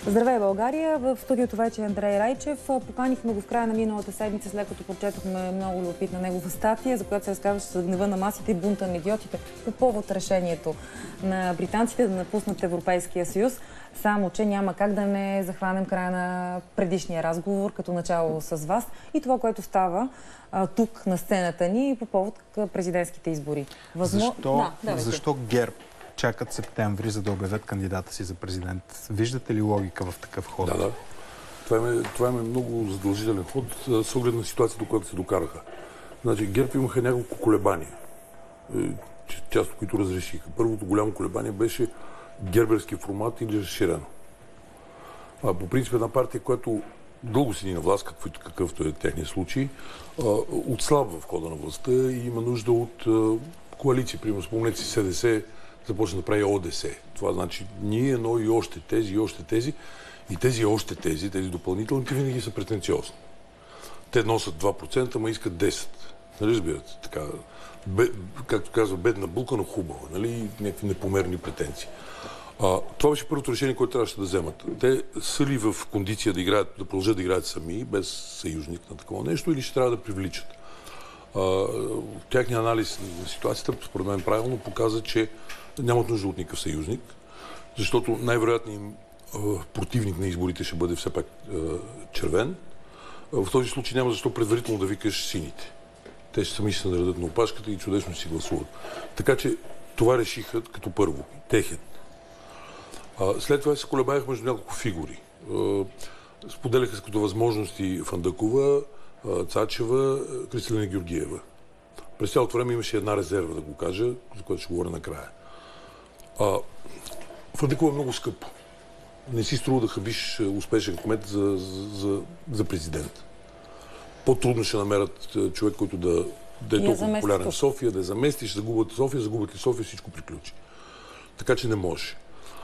Здравей, България! В студиото вече е Андрей Райчев. Поканихме го в края на миналата седмица, след като прочетохме много любопитна негова статия, за която се разказваше за гнева на масите и бунта на идиотите по повод решението на британците да напуснат Европейския съюз. Само че няма как да не захванем края на предишния разговор, като начало с вас и това, което става тук на сцената ни по повод президентските избори. Защо ГЕРБ чакат септември, за да обявят кандидата си за президент? Виждате ли логика в такъв ход? Да. Това е много задължителен ход с оглед на ситуацията, до която се докараха. Значи, ГЕРБ имаха няколко колебания, част от които разрешиха. Първото голямо колебание беше герберски формат или разширено. По принцип една партия, която дълго седи на власт, какъвто е техния случай, отслабва в хода на властта и има нужда от коалиции. Примерно, спомнете си СДС започна да прави ОДС. Това значи ние, но и още тези, и още тези. И тези още тези допълнителните винаги са претенциозни. Те носят 2%, ма искат 10%. Нали разбирате? Така, както казва, бедна булка, но хубава. Нали? Някакви непомерни претенции. Това беше първото решение, което трябваше да вземат. Те са ли в кондиция да продължат да играят сами, без съюзник на такова нещо, или ще трябва да привличат? Тяхният анализ на ситуацията, според мен правилно, показа, че нямат нужда от никакъв съюзник, защото най-вероятният противник на изборите ще бъде все пак червен. В този случай няма защо предварително да викаш сините. Те ще сами ще се наредят на опашката и чудесно си гласуват. Така че това решиха като първо. Техен. След това се колебаях между няколко фигури. Споделяха се като възможности Фандъкова, Цачева, Кристалина Георгиева. През цялото време имаше една резерва, да го кажа, за която ще говоря накрая. Фандъкова е много скъпо. Не си струва да хабиш успешен кмет за президент. По-трудно ще намерят човек, който да е толкова популярен в София, да я замести, ще загубят София, всичко приключи. Така че не може.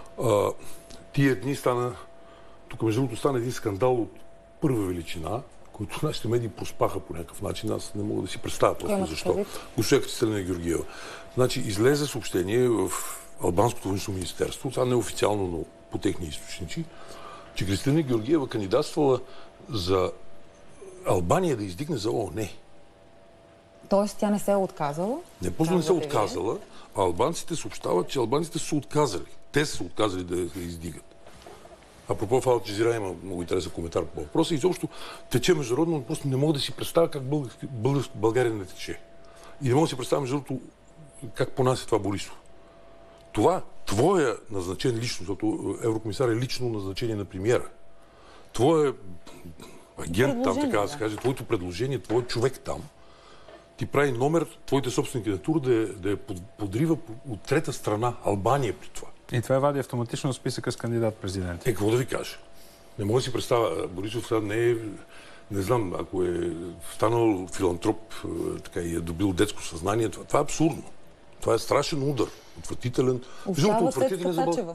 Тия дни тук между другото стана един скандал от първа величина, който нашите медии проспаха по някакъв начин. Аз не мога да си представя просто защо. Госпожа Кристалина Георгиева. Значи излезе съобщение в Албанското външно министерство, това не е официално, но по техни източници, че Кристалина Георгиева кандидатствала за Албания да издигне за ООН. Тоест тя не се е отказала? Не, просто не се е отказала, а албанците съобщават, че албанците са отказали. Те са отказали да я издигат. Апропо в Ал Джазира има много интересен коментар по въпроса. Изобщо тече международно, но просто не мога да си представя как България не тече. И не мога да си представя между другото как понася това Борисов. Това твоя назначен лично, защото еврокомисар е лично назначение на премиера. Твоя агент там, така да се каже, твоето предложение, твой човек там, ти прави номер, твоите собствени кандидатура да я подрива от трета страна, Албания при това. И това вади автоматично от списъка с кандидат-президент. Какво да ви кажа? Не мога да си представя. Борисов сега не знам, ако е станал филантроп така, и е добил детско съзнание, това е абсурдно. Това е страшен удар. Отвратителен. Остава след Цачева.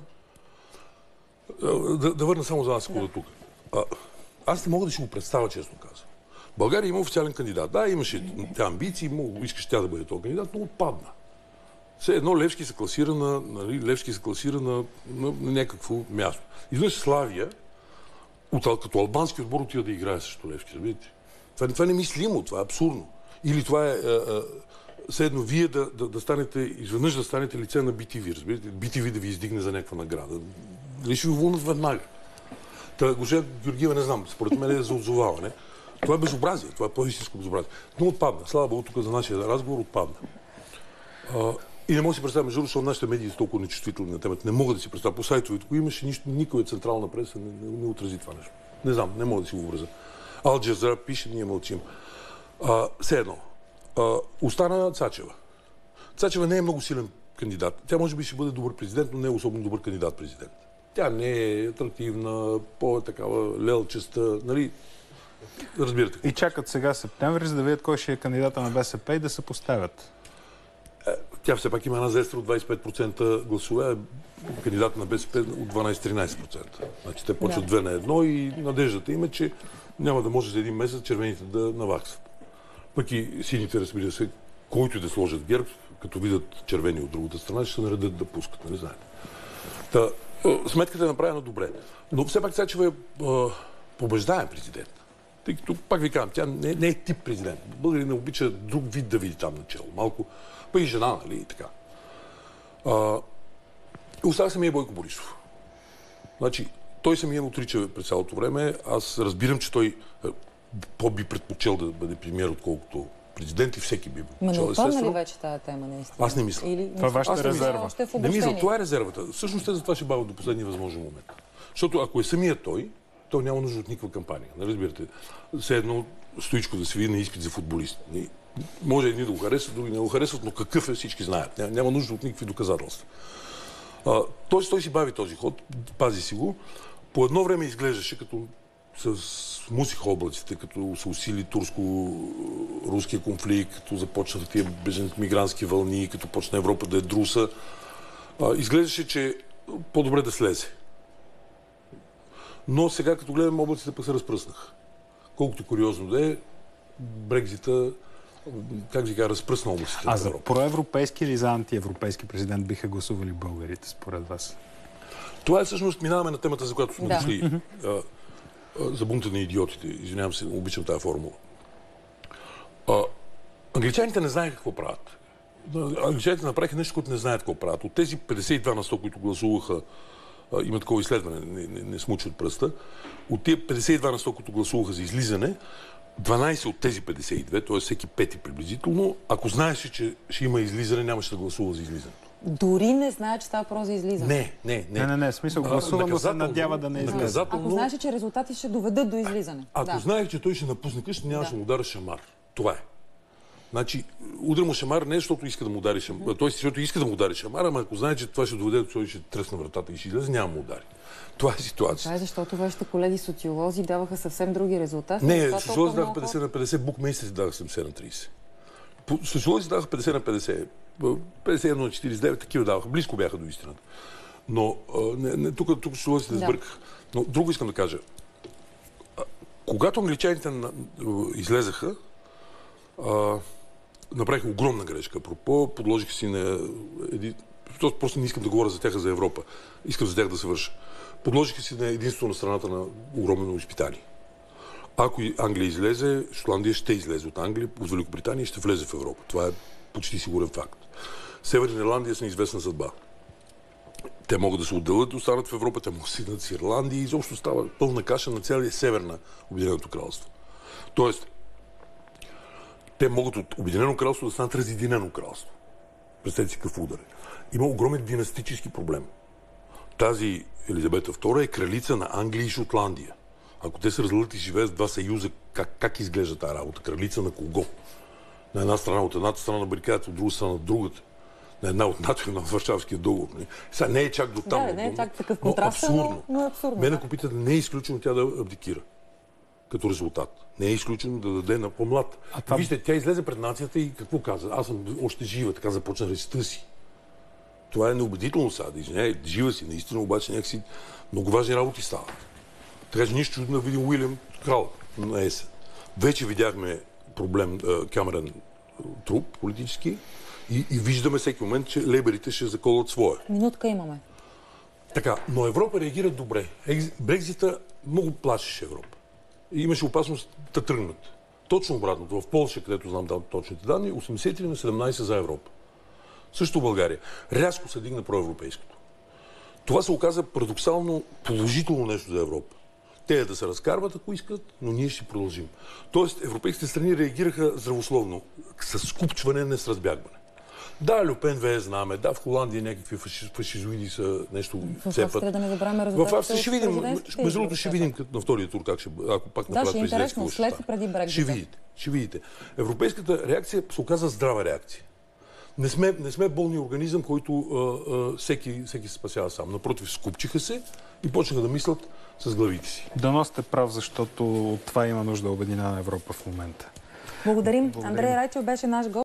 Да върна само за една секунда тук. Аз не мога да си го представя, честно казвам. България има официален кандидат. Да, имаше амбиции, искаше тя да бъде този кандидат, но отпадна. Все едно Левски се класира на някакво място. Изведнъж Славия, като албански отбор, отива да играе срещу Левски. Видите? Това е немислимо, това е абсурдно. Или това е все едно вие да станете, изведнъж да станете лице на BTV, разбирате? BTV да ви издигне за някаква награда. Дали ще ви вълнат веднага? Госпожа Георгиева, не знам, според мен е за отзоваване. Това е безобразие, това е по-истинско безобразие. Но отпадна. Слава Богу, тук за нашия разговор отпадна. И не мога да си представя, между другото, нашите медии са толкова нечувствителни на темата. Не мога да си представя. По сайтовете, ако имаше никой от централна преса не отрази това нещо. Не знам, не мога да си го връза. Ал Джазира пише, ние мълчим. Все едно. Остана Цачева. Цачева не е много силен кандидат. Тя може би ще бъде добър президент, но не е особено добър кандидат-президент. Тя не е атрактивна, по-такава лелчеста, нали? Разбирате. И чакат сега септември, за да видят кой ще е кандидата на БСП и да се поставят. Тя все пак има една зестра от 25% гласове, кандидат на БСП от 12-13%. Значи те почват 2-1 и надеждата им е, че няма да може за един месец червените да наваксат. Пък и сините, разбира се, който и да сложат ГЕРБ, като видят червени от другата страна, ще се наредят да пускат, нали знаете. Сметката е направена добре. Но все пак Цачева е побеждаем президент. Тъй като, пак ви казвам, тя не е тип президент. Българин не обича друг вид да види там начало. Малко, пък и жена, нали, и така. Остава самия Бойко Борисов. Значи, той самия отрича през цялото време. Аз разбирам, че той би предпочел да бъде премиер, отколкото президент и всеки би предпочел. Но отпадна ли вече тази тема, наистина? Аз не мисля. Това е вашата резерва. Не мисля, това е резервата. Всъщност те за това ще бавят до последния възможен момент. Защото ако е самия той няма нужда от никаква кампания. Не разбирате. Все едно Стоичко да се види на изпит за футболист. Може едни да го харесват, други не го харесват, но какъв е, всички знаят. Няма нужда от никакви доказателства. Тоест той си бави този ход, пази си го. По едно време изглеждаше като с мусиха облаците, като се усили турско-руския конфликт, като започнаха тия бежански вълни, като почна Европа да е друса. Изглеждаше, че по-добре да слезе. Но сега, като гледам, облаците пък се разпръснаха. Колкото куриозно да е, Брекзита, как ви кажа, разпръсна облаците. А за проевропейски или за антиевропейски президент биха гласували българите, според вас? Това е всъщност, минаваме на темата, за която сме дошли. За бунта на идиотите. Извинявам се, обичам тази формула. Англичаните не знаят какво правят. Англичаните направиха нещо, което не знаят какво правят. От тези 52 на 100, които гласуваха, има такова изследване, не смучи от пръста, от тези 52 на 100, които гласуваха за излизане, 12 от тези 52, т.е. всеки пети приблизително, ако знаеше, че ще има излизане, нямаше да гласува за излизането. Дори не знае, че става въпрос за излизане. Не. В смисъл, гласува, но се надява да не излезе. Ако знаеш, че резултати ще доведат до излизане. Ако знаех, че той ще напусне къща, нямаше да му ударя шамар. Това е. Значи, удря му шамар не защото иска да му удари шамар, т.е. защото иска да му удари шамар, ама ако знае, че това ще доведе до той ще тръсне вратата и ще излезе, няма му удари. Това е ситуация. Това е защото вашите колеги социолози даваха съвсем други резултати. Не, социолози даваха 50 на 50, букмейстърите даваха 70 на 30. Социолози даваха 50 на 50, 51 на 49, такива даваха. Близко бяха до истината. Но тук социолозите сбъркаха. Но друго искам да кажа. Когато англичаните излезаха, направиха огромна грешка. Апропо, подложиха си на просто не искам да говоря за тях, за Европа. Искам за тях да се върша. Подложиха си на единството на страната на огромно изпитание. Ако Англия излезе, Шотландия ще излезе от Англия, от Великобритания и ще влезе в Европа. Това е почти сигурен факт. Северна Ирландия с неизвестна съдба. Те могат да се отделят, да останат в Европа, те могат да стигнат с Ирландия и изобщо става пълна каша на цялия север на Обединеното кралство. Тоест, те могат от Обединено кралство да станат разединено кралство. Представете си какъв удар. Има огромен династически проблем. Тази Елизабета II е кралица на Англия и Шотландия. Ако те се разделят и живеят в два съюза, как изглежда тази работа? Кралица на кого? На една страна от едната страна на барикадата, от друга страна на другата. На една от НАТО и на Варшавския договор. Сега не е чак до там. Не е чак такъв контраст, но е абсурдно. Мен ако питате, не е изключено тя да абдикира. Като резултат. Не е изключено да даде на по-млад. Вижте, тя излезе пред нацията и какво каза? Аз съм още жива, така започна речта си. Това е неубедително сега, да извиняй, жива си, наистина, обаче някакси много важни работи стават. Така че нищо чудно да видим Уилям крал на есен. Вече видяхме проблем, Камерън труп политически и виждаме всеки момент, че лейбърите ще заколват своя. Минутка имаме. Така, но Европа реагира добре. Брекзита много плашеше Европа. И имаше опасност да тръгнат. Точно обратното. В Полша, където знам точните данни, 83 на 17 за Европа. Също в България. Рязко се дигна проевропейското. Това се оказа парадоксално положително нещо за Европа. Те да се разкарват, ако искат, но ние ще продължим. Тоест, европейските страни реагираха здравословно, с скупчване, не с разбягване. Да, Люпен вее знаме, да, в Холандия някакви фашизоиди са нещо цепат. В Австрия ще видим, между другото ще видим на втория тур как ще, ако пак направят президентски. Да, ще е интересно, след и преди Брекзита. Ще видите. Европейската реакция се оказа здрава реакция. Не сме болни организъм, който всеки се спасява сам. Напротив, скупчиха се и почнаха да мислят с главите си. Дано сте прав, защото от това има нужда обединена Европа в момента. Благодарим. Андрей Райчев беше наш гост.